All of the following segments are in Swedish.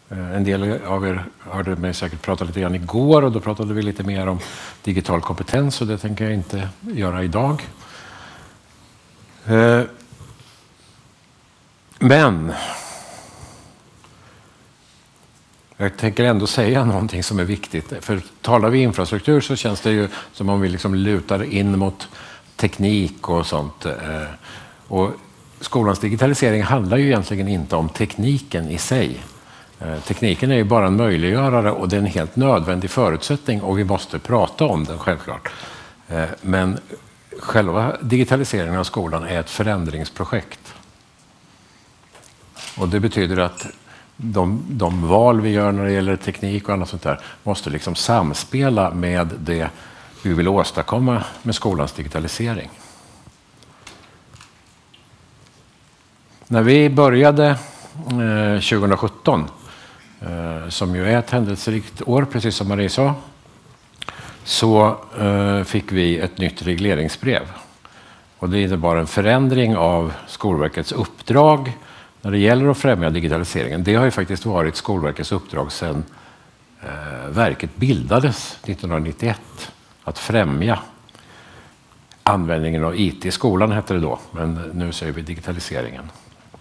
En del av er hörde mig säkert prata lite grann igår, och då pratade vi lite mer om digital kompetens, och det tänker jag inte göra idag. Men jag tänker ändå säga någonting som är viktigt. För talar vi infrastruktur så känns det ju som om vi liksom lutar in mot teknik och sånt. Och skolans digitalisering handlar ju egentligen inte om tekniken i sig. Tekniken är ju bara en möjliggörare, och det är en helt nödvändig förutsättning, och vi måste prata om den självklart. Men själva digitaliseringen av skolan är ett förändringsprojekt. Och det betyder att de val vi gör när det gäller teknik och annat sånt där måste liksom samspela med det vi vill åstadkomma med skolans digitalisering. När vi började 2017, som ju är ett händelserikt år, precis som Marie sa, så fick vi ett nytt regleringsbrev. Och det innebar en förändring av Skolverkets uppdrag när det gäller att främja digitaliseringen. Det har ju faktiskt varit Skolverkets uppdrag sedan verket bildades 1991, att främja användningen av IT i skolan, hette det då, men nu säger vi digitaliseringen.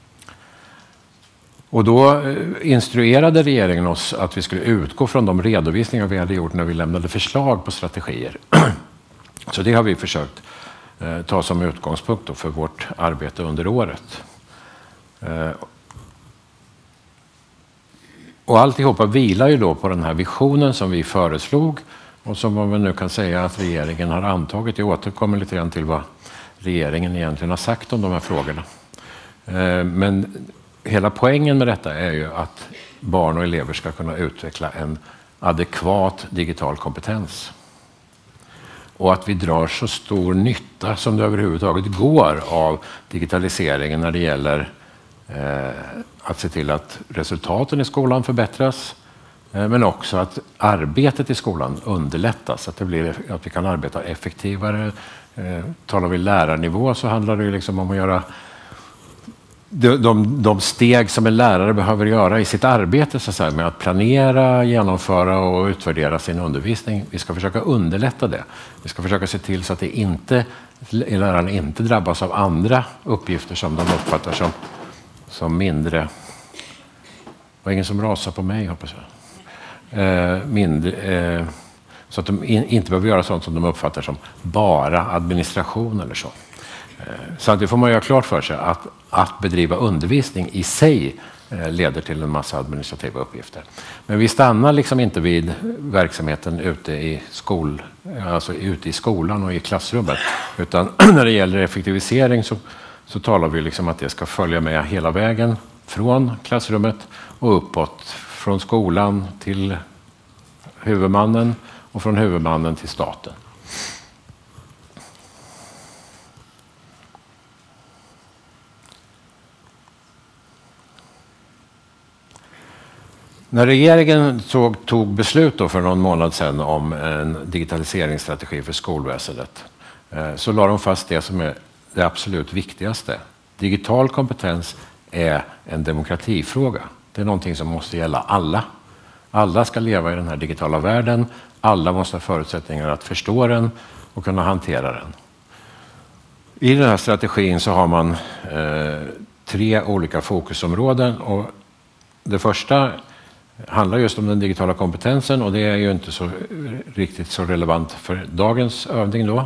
Och då instruerade regeringen oss att vi skulle utgå från de redovisningar vi hade gjort när vi lämnade förslag på strategier. Så det har vi försökt ta som utgångspunkt för vårt arbete under året. Och alltihopa vilar ju då på den här visionen som vi föreslog, och som man nu kan säga att regeringen har antagit. Jag återkommer lite grann till vad regeringen egentligen har sagt om de här frågorna. Men hela poängen med detta är ju att barn och elever ska kunna utveckla en adekvat digital kompetens. Och att vi drar så stor nytta som det överhuvudtaget går av digitaliseringen när det gäller att se till att resultaten i skolan förbättras, men också att arbetet i skolan underlättas, att vi kan arbeta effektivare. Talar vi lärarnivå så handlar det ju liksom om att göra de steg som en lärare behöver göra i sitt arbete, så att säga, med att planera, genomföra och utvärdera sin undervisning. Vi ska försöka underlätta det. Vi ska försöka se till så att lärarna inte drabbas av andra uppgifter som de uppfattar som mindre. Det var ingen som rasar på mig, hoppas jag. Så att de inte behöver göra sånt som de uppfattar som bara administration eller så. Så det får man göra klart för sig att bedriva undervisning i sig leder till en massa administrativa uppgifter. Men vi stannar liksom inte vid verksamheten ute i skolan och i klassrummet, utan när det gäller effektivisering så talar vi liksom att det ska följa med hela vägen från klassrummet och uppåt, från skolan till huvudmannen och från huvudmannen till staten. När regeringen tog beslut då för någon månad sedan om en digitaliseringsstrategi för skolväsendet, så la de fast det som är det absolut viktigaste. Digital kompetens är en demokratifråga. Det är någonting som måste gälla alla. Alla ska leva i den här digitala världen. Alla måste ha förutsättningar att förstå den och kunna hantera den. I den här strategin så har man 3 olika fokusområden, och det första handlar just om den digitala kompetensen, och det är ju inte så riktigt så relevant för dagens övning då.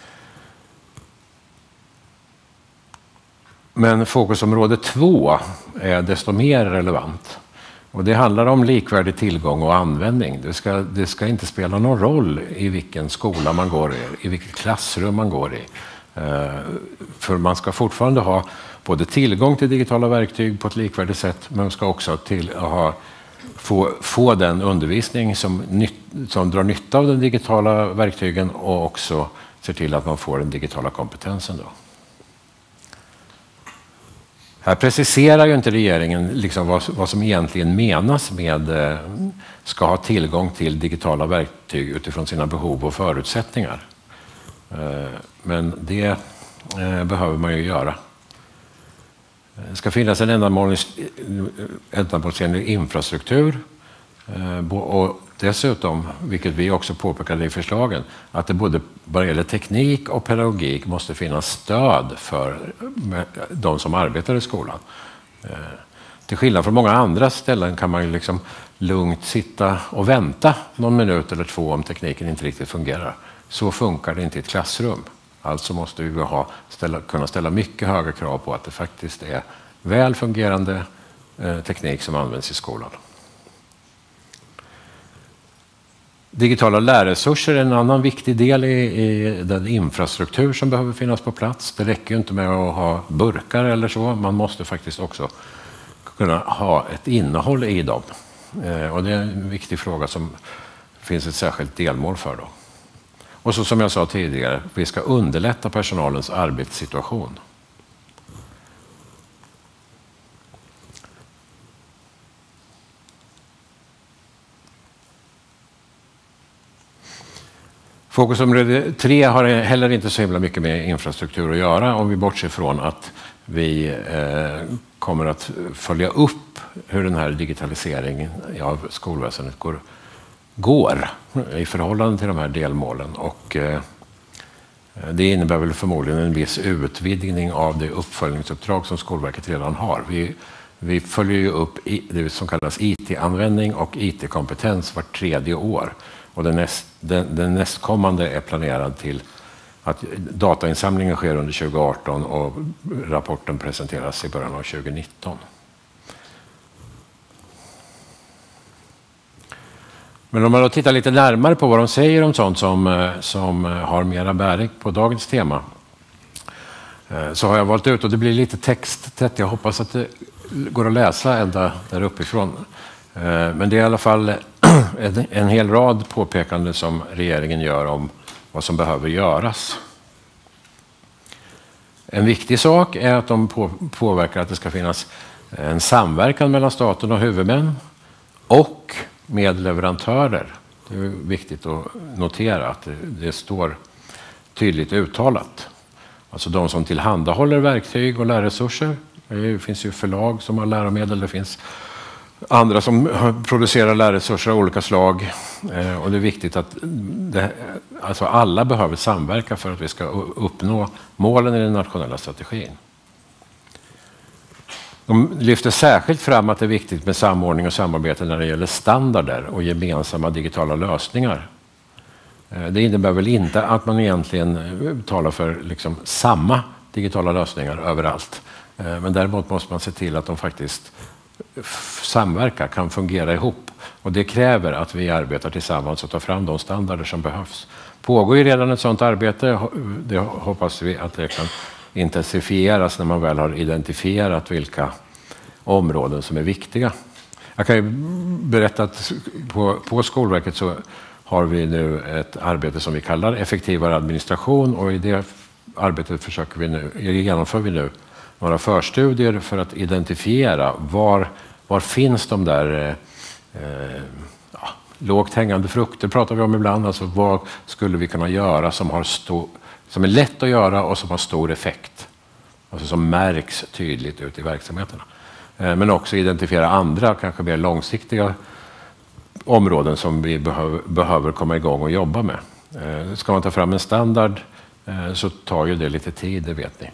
Men fokusområde 2 är desto mer relevant, och det handlar om likvärdig tillgång och användning. Det ska inte spela någon roll i vilken skola man går i vilket klassrum man går i. För man ska fortfarande ha både tillgång till digitala verktyg på ett likvärdigt sätt, men man ska också få den undervisning som drar nytta av de digitala verktygen, och också ser till att man får den digitala kompetensen då. Här preciserar ju inte regeringen liksom vad som egentligen menas med ska ha tillgång till digitala verktyg utifrån sina behov och förutsättningar. Men det behöver man ju göra. Det ska finnas en ändamålsenlig infrastruktur och dessutom, vilket vi också påpekade i förslagen, att det både vad gäller teknik och pedagogik måste finnas stöd för de som arbetar i skolan. Till skillnad från många andra ställen kan man ju liksom lugnt sitta och vänta någon minut eller två om tekniken inte riktigt fungerar. Så funkar det inte i ett klassrum. Alltså måste vi kunna ställa mycket höga krav på att det faktiskt är väl fungerande teknik som används i skolan. Digitala lärresurser är en annan viktig del i den infrastruktur som behöver finnas på plats. Det räcker ju inte med att ha burkar eller så. Man måste faktiskt också kunna ha ett innehåll i dem. Och det är en viktig fråga som finns ett särskilt delmål för då. Och så som jag sa tidigare, vi ska underlätta personalens arbetssituation. Fokusområde 3 har heller inte så himla mycket med infrastruktur att göra om vi bortser från att vi kommer att följa upp hur den här digitaliseringen av skolväsendet går i förhållande till de här delmålen. Och det innebär väl förmodligen en viss utvidgning av det uppföljningsuppdrag som Skolverket redan har. Vi följer ju upp det som kallas IT-användning och IT-kompetens vart 3:e år. Och den nästkommande är planerad till att datainsamlingen sker under 2018 och rapporten presenteras i början av 2019. Men om man då tittar lite närmare på vad de säger om sånt som har mera bäring på dagens tema, så har jag valt ut, och det blir lite texttätt, jag hoppas att det går att läsa ända där uppifrån. Men det är i alla fall en hel rad påpekanden som regeringen gör om vad som behöver göras. En viktig sak är att de påverkar att det ska finnas en samverkan mellan staten och huvudmän och med leverantörer. Det är viktigt att notera att det står tydligt uttalat. Alltså de som tillhandahåller verktyg och lärresurser. Det finns ju förlag som har läromedel, det finns andra som producerar lärresurser av olika slag. Och det är viktigt att alltså alla behöver samverka för att vi ska uppnå målen i den nationella strategin. De lyfter särskilt fram att det är viktigt med samordning och samarbete när det gäller standarder och gemensamma digitala lösningar. Det innebär väl inte att man egentligen talar för liksom samma digitala lösningar överallt. Men däremot måste man se till att de faktiskt samverkar, kan fungera ihop. Och det kräver att vi arbetar tillsammans och tar fram de standarder som behövs. Pågår ju redan ett sådant arbete. Det hoppas vi att det kan intensifieras när man väl har identifierat vilka områden som är viktiga. Jag kan ju berätta att på Skolverket så har vi nu ett arbete som vi kallar effektivare administration, och i det arbetet genomför vi nu några förstudier för att identifiera var finns de där lågt hängande frukter pratar vi om ibland. Alltså vad skulle vi kunna göra som är lätt att göra och som har stor effekt. Alltså som märks tydligt ut i verksamheterna. Men också identifiera andra, kanske mer långsiktiga områden som vi behöver komma igång och jobba med. Ska man ta fram en standard så tar ju det lite tid, det vet ni.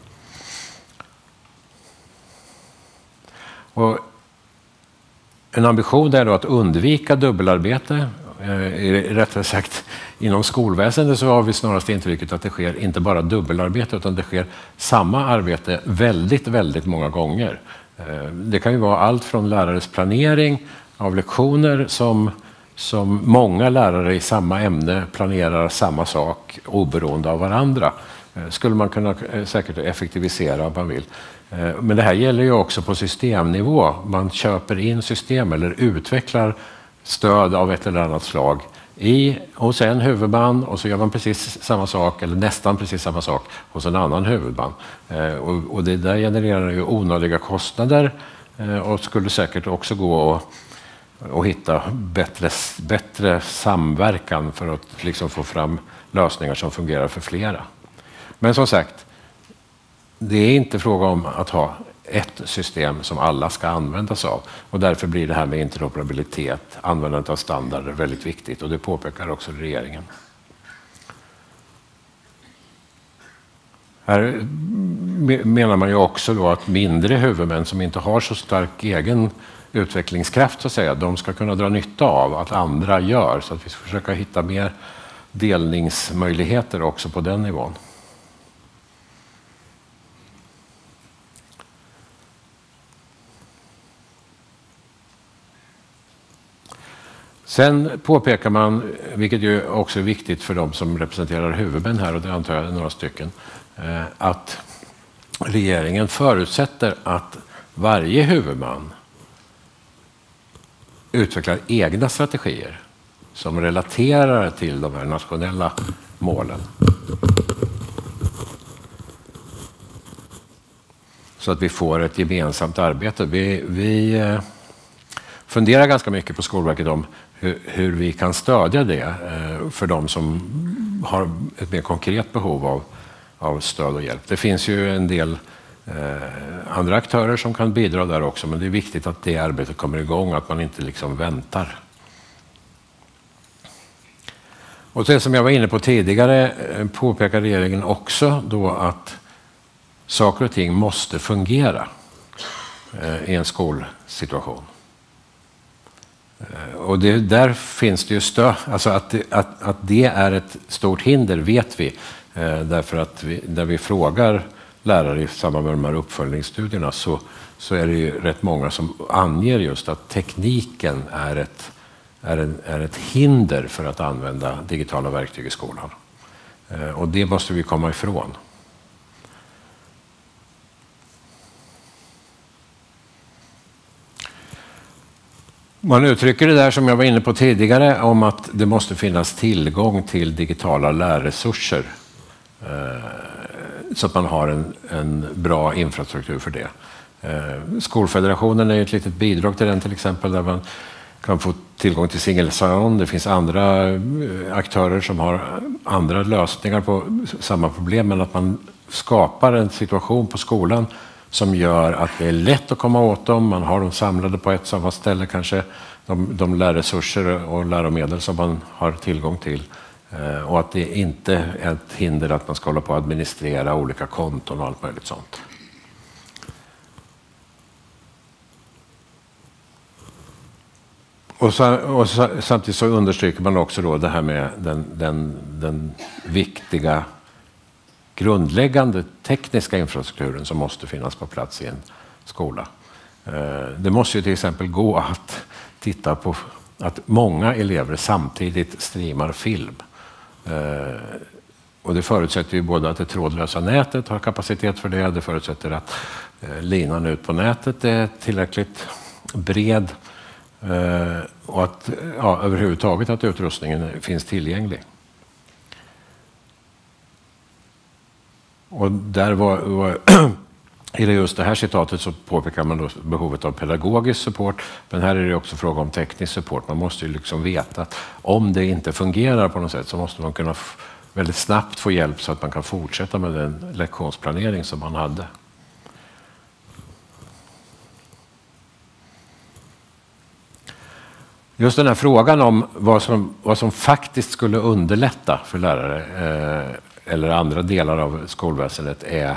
Och en ambition är då att undvika dubbelarbete. Rättare sagt, inom skolväsendet så har vi snarast intrycket att det sker inte bara dubbelarbete utan det sker samma arbete väldigt, väldigt många gånger. Det kan ju vara allt från lärares planering av lektioner som många lärare i samma ämne planerar samma sak oberoende av varandra. Skulle man kunna säkert effektivisera om man vill. Men det här gäller ju också på systemnivå. Man köper in system eller utvecklar stöd av ett eller annat slag hos en huvudman, och så gör man precis samma sak eller nästan precis samma sak hos en annan huvudman. Och det där genererar ju onödiga kostnader och skulle säkert också gå att hitta bättre samverkan för att liksom få fram lösningar som fungerar för flera. Men som sagt, det är inte fråga om att ha ett system som alla ska använda sig av. Och därför blir det här med interoperabilitet, användandet av standarder, väldigt viktigt. Och det påpekar också regeringen. Här menar man ju också då att mindre huvudmän som inte har så stark egen utvecklingskraft så att säga, de ska kunna dra nytta av att andra gör. Så att vi ska försöka hitta mer delningsmöjligheter också på den nivån. Sen påpekar man, vilket ju också är viktigt för de som representerar huvudmän här, och det antar jag är några stycken, att regeringen förutsätter att varje huvudman utvecklar egna strategier som relaterar till de här nationella målen. Så att vi får ett gemensamt arbete. Vi funderar ganska mycket på Skolverket om hur vi kan stödja det för de som har ett mer konkret behov av stöd och hjälp. Det finns ju en del andra aktörer som kan bidra där också, men det är viktigt att det arbetet kommer igång, att man inte liksom väntar. Och det som jag var inne på tidigare påpekar regeringen också då att saker och ting måste fungera i en skolsituation. Och där finns det ju alltså att det är ett stort hinder vet vi, därför att där vi frågar lärare i samband med de här uppföljningsstudierna så är det ju rätt många som anger just att tekniken är ett hinder för att använda digitala verktyg i skolan. Och det måste vi komma ifrån. Man uttrycker det där som jag var inne på tidigare om att det måste finnas tillgång till digitala lärresurser så att man har en bra infrastruktur för det. Skolfederationen är ett litet bidrag till den till exempel, där man kan få tillgång till single sign-on. Det finns andra aktörer som har andra lösningar på samma problem, men att man skapar en situation på skolan som gör att det är lätt att komma åt dem. Man har dem samlade på ett samma ställe, kanske de lärresurser och läromedel som man har tillgång till. Och att det inte är ett hinder att man ska hålla på att administrera olika konton och allt möjligt sånt. Och samtidigt så understryker man också då det här med den viktiga grundläggande tekniska infrastrukturen som måste finnas på plats i en skola. Det måste ju till exempel gå att titta på att många elever samtidigt streamar film. Och det förutsätter ju både att det trådlösa nätet har kapacitet för det. Det förutsätter att linan ut på nätet är tillräckligt bred. Och att överhuvudtaget att utrustningen finns tillgänglig. Och där i just det här citatet så påpekar man då behovet av pedagogisk support, men här är det också fråga om teknisk support. Man måste ju liksom veta att om det inte fungerar på något sätt så måste man kunna väldigt snabbt få hjälp så att man kan fortsätta med den lektionsplanering som man hade. Just den här frågan om vad som faktiskt skulle underlätta för lärare eller andra delar av skolväsendet är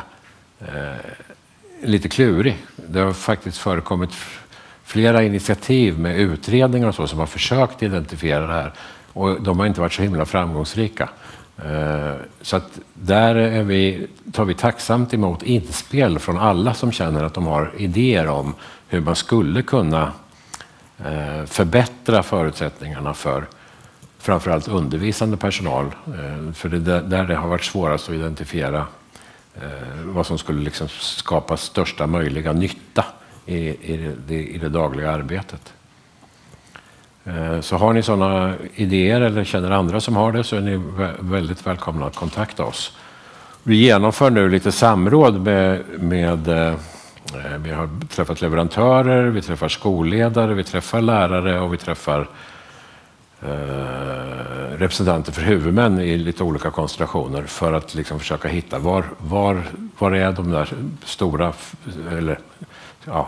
lite klurig. Det har faktiskt förekommit flera initiativ med utredningar och så som har försökt identifiera det här, och de har inte varit så himla framgångsrika. Så att där tar vi tacksamt emot inspel från alla som känner att de har idéer om hur man skulle kunna förbättra förutsättningarna för framförallt undervisande personal. För där det har varit svårast att identifiera vad som skulle liksom skapa största möjliga nytta i det dagliga arbetet. Så har ni sådana idéer eller känner andra som har det så är ni väldigt välkomna att kontakta oss. Vi genomför nu lite samråd med vi har träffat leverantörer, vi träffar skolledare, vi träffar lärare och vi träffar representanter för huvudmän i lite olika konstellationer för att liksom försöka hitta var är de där stora, eller ja,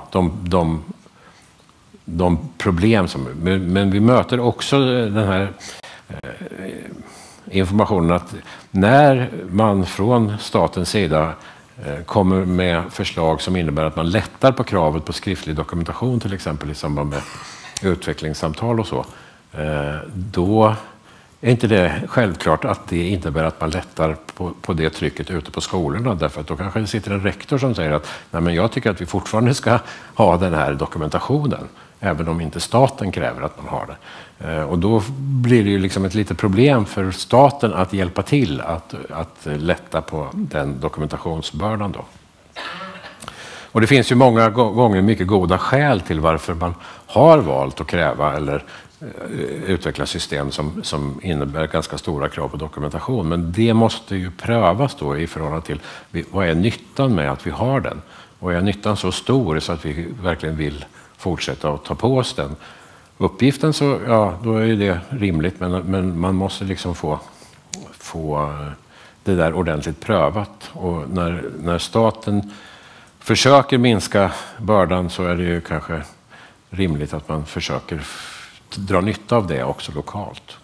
de problem som... Men vi möter också den här informationen att när man från statens sida kommer med förslag som innebär att man lättar på kravet på skriftlig dokumentation, till exempel i samband med utvecklingssamtal och så, då är inte det självklart att det innebär att man lättar på det trycket ute på skolorna, därför att då kanske det sitter en rektor som säger att nej, men jag tycker att vi fortfarande ska ha den här dokumentationen även om inte staten kräver att man har det. Och då blir det ju liksom ett litet problem för staten att hjälpa till att lätta på den dokumentationsbördan då. Och det finns ju många gånger mycket goda skäl till varför man har valt att kräva eller utveckla system som innebär ganska stora krav på dokumentation. Men det måste ju prövas då i förhållande till vad är nyttan med att vi har den. Och är nyttan så stor så att vi verkligen vill fortsätta att ta på oss den uppgiften, så ja, då är det rimligt. Men man måste liksom få det där ordentligt prövat. Och när staten försöker minska bördan så är det ju kanske rimligt att man försöker dra nytta av det också lokalt.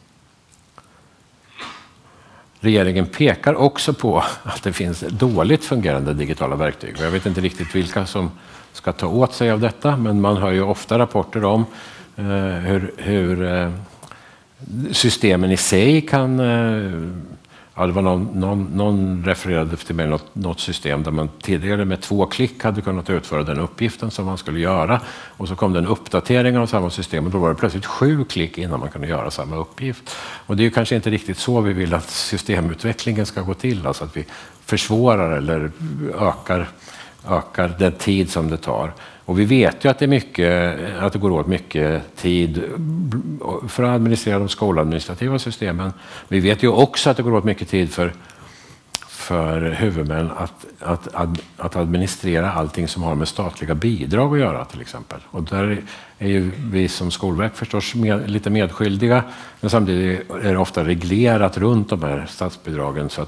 Regeringen pekar också på att det finns dåligt fungerande digitala verktyg. Jag vet inte riktigt vilka som ska ta åt sig av detta, men man hör ju ofta rapporter om hur systemen i sig kan... Ja, det var någon refererade till mig något system där man tidigare med 2 klick hade kunnat utföra den uppgiften som man skulle göra. Och så kom det en uppdatering av samma system och då var det plötsligt 7 klick innan man kunde göra samma uppgift. Och det är ju kanske inte riktigt så vi vill att systemutvecklingen ska gå till. Alltså att vi försvårar eller ökar den tid som det tar. Och vi vet ju att det går åt mycket tid för att administrera de skoladministrativa systemen. Vi vet ju också att det går åt mycket tid för huvudmän att administrera allting som har med statliga bidrag att göra, till exempel. Och där är ju vi som Skolverk förstås lite medskyldiga, men samtidigt är det ofta reglerat runt de här statsbidragen så att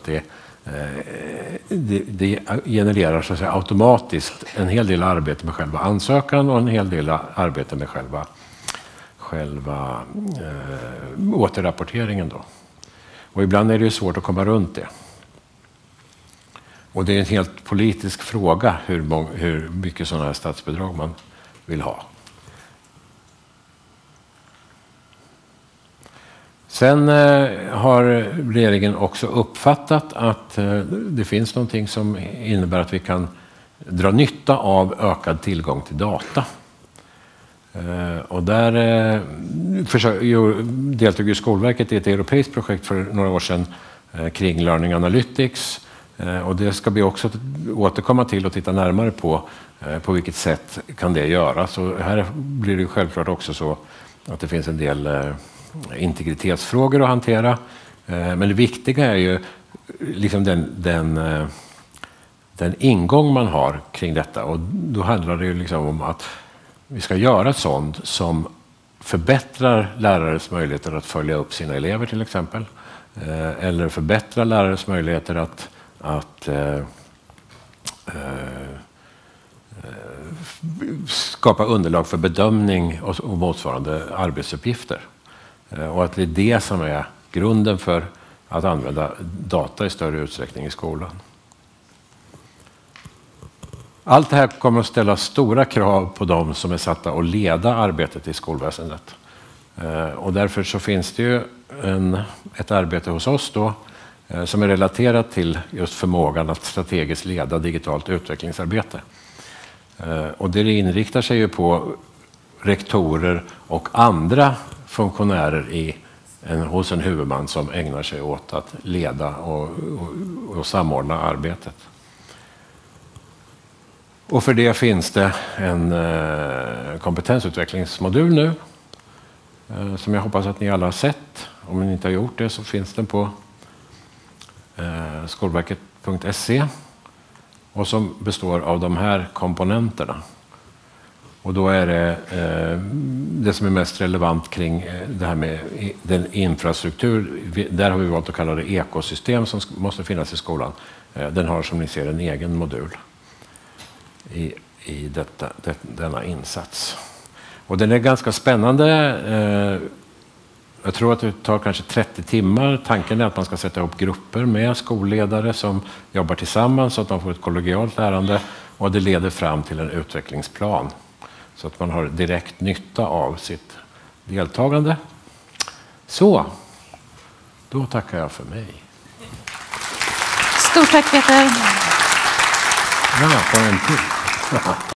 det genererar så att säga automatiskt en hel del arbete med själva ansökan och en hel del arbete med själva återrapporteringen då. Och ibland är det ju svårt att komma runt det. Och det är en helt politisk fråga hur mycket sådana här statsbidrag man vill ha. Sen har regeringen också uppfattat att det finns någonting som innebär att vi kan dra nytta av ökad tillgång till data. Och där deltog ju Skolverket i ett europeiskt projekt för några år sedan kring Learning Analytics. Och det ska vi också återkomma till och titta närmare på vilket sätt kan det göras. Så här blir det självklart också så att det finns en del integritetsfrågor att hantera. Men det viktiga är ju liksom den ingång man har kring detta. Och då handlar det ju liksom om att vi ska göra ett sånt som förbättrar lärares möjligheter att följa upp sina elever, till exempel. Eller förbättrar lärares möjligheter att skapa underlag för bedömning och motsvarande arbetsuppgifter. Och att det är det som är grunden för att använda data i större utsträckning i skolan. Allt det här kommer att ställa stora krav på de som är satta att leda arbetet i skolväsendet. Och därför så finns det ju ett arbete hos oss då som är relaterat till just förmågan att strategiskt leda digitalt utvecklingsarbete. Och det inriktar sig ju på rektorer och andra funktionärer hos en huvudman som ägnar sig åt att leda och samordna arbetet. Och för det finns det en kompetensutvecklingsmodul nu som jag hoppas att ni alla har sett. Om ni inte har gjort det så finns den på skolverket.se och som består av de här komponenterna. Och då är det som är mest relevant kring det här med den infrastruktur. Där har vi valt att kalla det ekosystem som måste finnas i skolan. Den har som ni ser en egen modul i denna insats. Och den är ganska spännande. Jag tror att det tar kanske 30 timmar. Tanken är att man ska sätta upp grupper med skolledare som jobbar tillsammans så att man får ett kollegialt lärande. Och det leder fram till en utvecklingsplan. Så att man har direkt nytta av sitt deltagande. Så, då tackar jag för mig. Stort tack Peter. Ja, på en till.